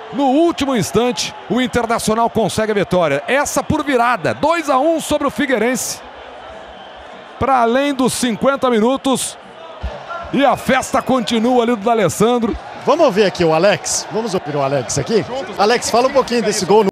No último instante, o Internacional consegue a vitória. Essa por virada, 2-1 sobre o Figueirense. Para além dos 50 minutos. E a festa continua ali do D'Alessandro. Vamos ouvir aqui o Alex. Vamos ouvir o Alex aqui. Alex, fala um pouquinho desse gol.